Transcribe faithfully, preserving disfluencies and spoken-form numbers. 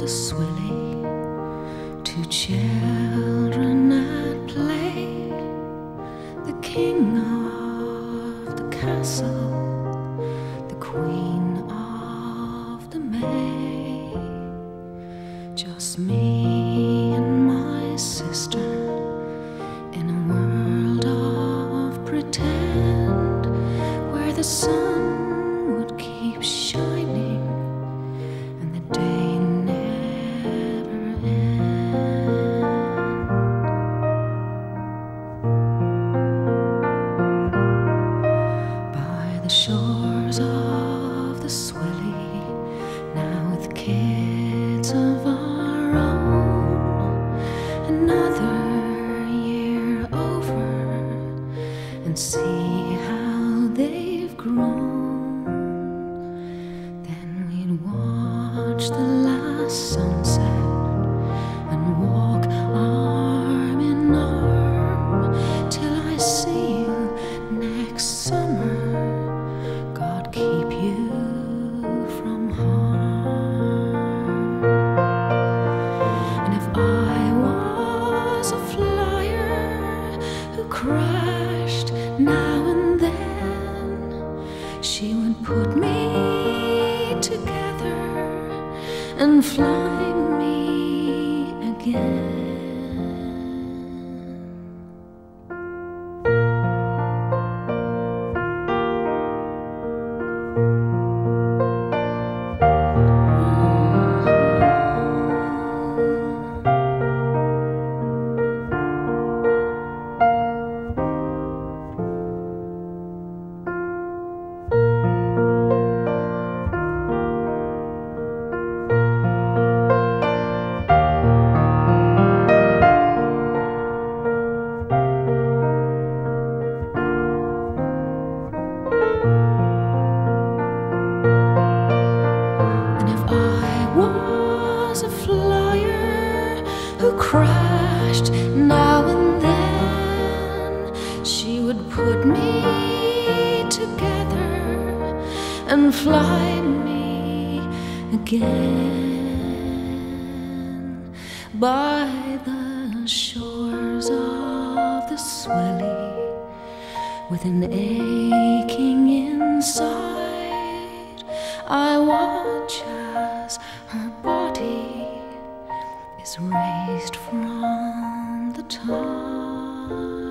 Swilly, two children at play, the king of the castle, the queen of the May, just me and my sister in a world of pretend, where the sun would keep shining and the day never end. By the shores of the Swilly, now with kids of our own, another year over, and see how they've grown. Then we'd watch the last sunset and walk arm in arm till I see you next summer. God keep you from harm. And if I was a flyer who crashed now and then, she would put me together and fly me again. And if I was a flyer who crashed now and then, she would put me together and fly me again. By the shores of the Swilly, with an aching inside, I watch as her body is raised from the tide.